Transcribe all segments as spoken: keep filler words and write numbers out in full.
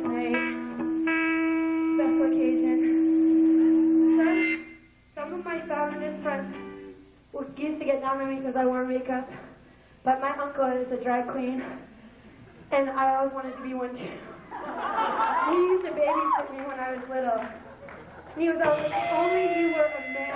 tonight. Special occasion. Some, some of my feminist friends used to get down on me because I wore makeup, but my uncle is a drag queen, and I always wanted to be one too. He used to babysit me when I was little. And he was always like, if only you were a man.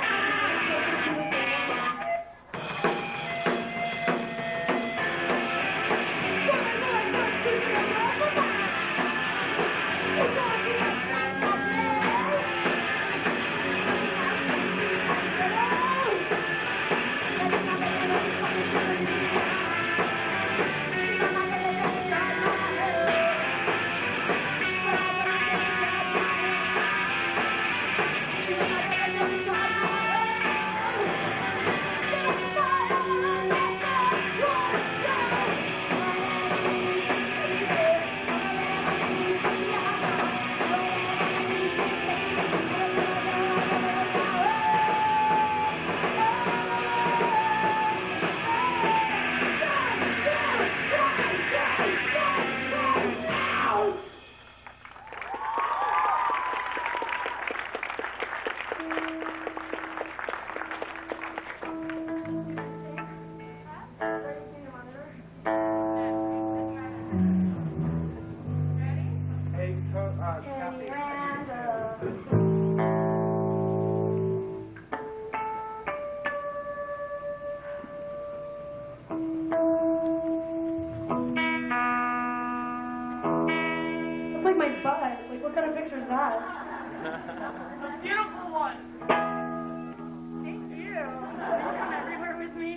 Beautiful one. Thank you. Come everywhere with me.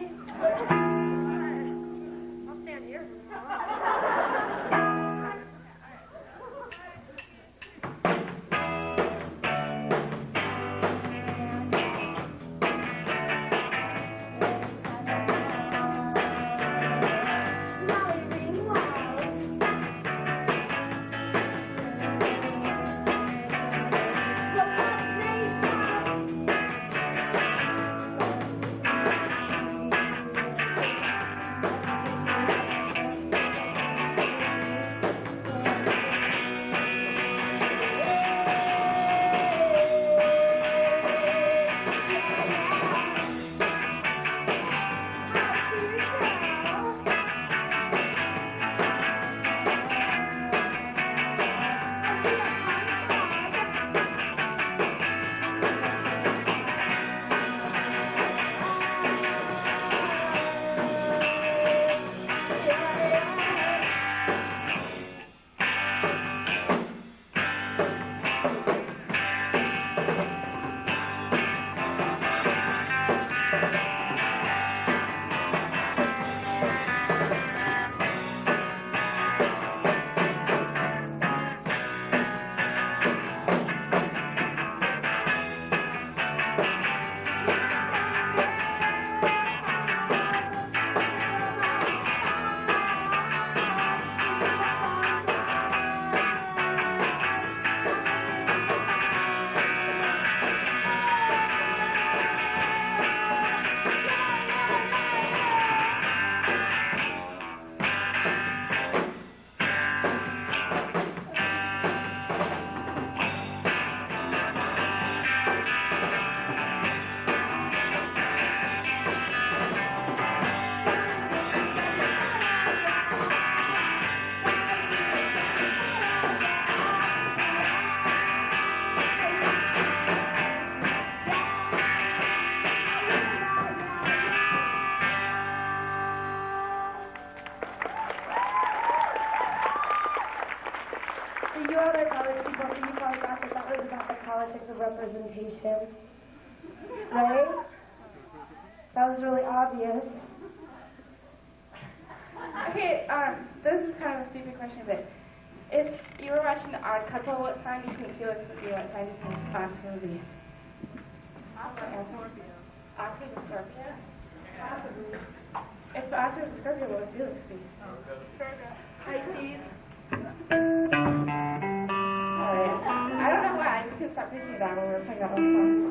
I'll stand here. Representation, right? That was really obvious. Okay, um, this is kind of a stupid question, but if you were watching The Odd Couple, what sign do you think Felix would be? What sign do you think Oscar would be? Oscar. Oscar's a Scorpio? Possibly. If Oscar's a Scorpio, what would Felix be? Scorpio. Pisces. I don't know why, I just couldn't stop thinking about it when we were playing that one song.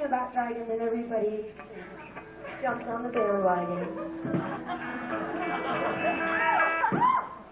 talking about Dragon, then everybody jumps on the bandwagon.